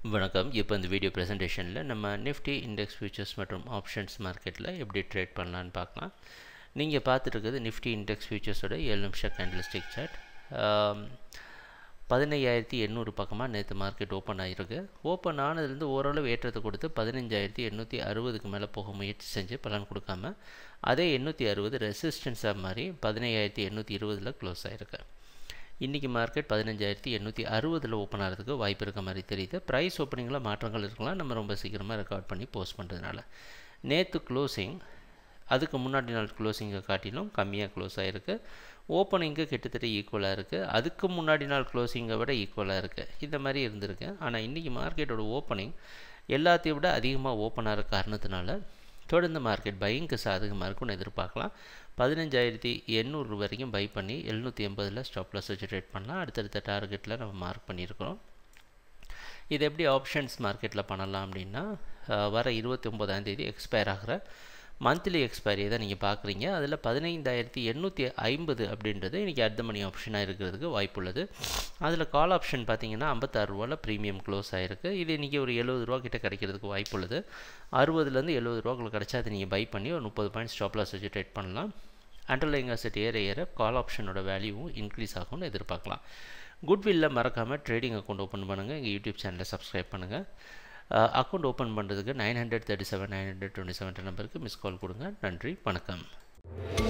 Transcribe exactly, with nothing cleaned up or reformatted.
வணக்கம். இப்போ இந்த வீடியோ ப்ரெசன்டேஷனில் நம்ம நிஃப்டி இண்டெக்ஸ் ஃபியூச்சர்ஸ் மற்றும் ஆப்ஷன்ஸ் மார்க்கெட்டில் எப்படி ட்ரேட் பண்ணலான்னு பார்க்கலாம். நீங்கள் பார்த்துட்டு இருக்கிறது நிஃப்டி இண்டெக்ஸ் ஃபியூச்சர்ஸோட ஏழு நிமிஷம் கேண்டில்ஸ்டிக் சார்ட். பதினையாயிரத்தி எண்ணூறு பக்கமாக நேற்று மார்க்கெட் ஓப்பன் ஆகிருக்கு. ஓப்பன் ஆனதுலேருந்து ஓரளவு ஏற்றத்தை கொடுத்து பதினஞ்சாயிரத்தி எண்ணூற்றி அறுபதுக்கு மேலே போக முயற்சி செஞ்சு பலன் கொடுக்காம அதே எண்ணூற்றி அறுபது ரெசிஸ்டன்ஸாக மாதிரி பதினையாயிரத்தி எண்ணூற்றி இருபதில் க்ளோஸ் ஆகிருக்கு. இன்றைக்கி மார்க்கெட் பதினஞ்சாயிரத்தி எண்ணூற்றி அறுபதில் ஓப்பன் ஆகிறதுக்கு வாய்ப்பு இருக்க மாதிரி தெரியுது. ப்ரைஸ் ஓப்பனிங்கில் மாற்றங்கள் இருக்கலாம், நம்ம ரொம்ப சீக்கிரமாக ரெக்கார்ட் பண்ணி போஸ்ட் பண்ணுறதுனால. நேற்று க்ளோசிங் அதுக்கு முன்னாடி நாள் க்ளோசிங்கை காட்டிலும் கம்மியாக க்ளோஸ் ஆகிருக்கு. ஓப்பனிங்கு கிட்டத்தட்ட ஈக்குவலாக இருக்குது, அதுக்கு முன்னாடி நாள் க்ளோசிங்கை விட ஈக்குவலாக இருக்குது. இந்த மாதிரி இருந்திருக்கு. ஆனால் இன்றைக்கி மார்க்கெட்டோட ஓப்பனிங் எல்லாத்தையும் விட அதிகமாக ஓப்பன் ஆகிற காரணத்தினால தொடர்ந்து மார்க்கெட் பையிங்க்கு சாதகமாக இருக்கும்னு எதிர்பார்க்கலாம். பதினஞ்சாயிரத்தி எண்ணூறு வரைக்கும் பை பண்ணி எழுநூற்றி எண்பதில் ஸ்டாப் லாஸ் வச்சு ட்ரேட் பண்ணலாம். அடுத்தடுத்த டார்கெட்டில் நம்ம மார்க் பண்ணியிருக்கிறோம். இது எப்படி ஆப்ஷன்ஸ் மார்க்கெட்டில் பண்ணலாம் அப்படின்னா, வர இருபத்தி ஒம்பதாம் தேதி எக்ஸ்பயர் ஆகிற மந்த்லி எக்ஸ்பைரியை தான் நீங்கள் பார்க்குறீங்க. அதில் பதினைந்தாயிரத்தி எண்ணூற்றி ஐம்பது அப்படின்றது இன்றைக்கி அட் த மணி ஆப்ஷனாக இருக்கிறதுக்கு வாய்ப்பு உள்ளது. அதில் கால் ஆப்ஷன் பார்த்தீங்கன்னா ஐம்பத்தாறு ரூபாவில் ப்ரீமியம் க்ளோஸ் ஆகிருக்கு. இது இன்றைக்கி ஒரு எழுபது ரூபா கிட்ட கிடைக்கிறதுக்கு வாய்ப்பு உள்ளது. அறுபதுலேருந்து எழுபது ரூபாக்குள்ள கிடச்சா அதை நீங்கள் பை பண்ணி ஒரு முப்பது பாயிண்ட் ஸ்டாப் லாஸ் வச்சு ட்ரேட் பண்ணலாம். அண்டர்லைங் அசெட் ஏற ஏற கால் ஆப்ஷனோட வேல்யூவும் இன்க்ரீஸ் ஆகும்னு எதிர்பார்க்கலாம். குட்வில்ல மறக்காமல் ட்ரேடிங் அக்கௌண்ட் ஓப்பன் பண்ணுங்கள். எங்கள் யூடியூப் சேனலை சப்ஸ்கிரைப் பண்ணுங்கள். அக்கௌண்ட் ஓப்பன் பண்ணுறதுக்கு nine hundred thirty seven nine hundred twenty seven நம்பருக்கு மிஸ் கால் கொடுங்க. நன்றி, வணக்கம்.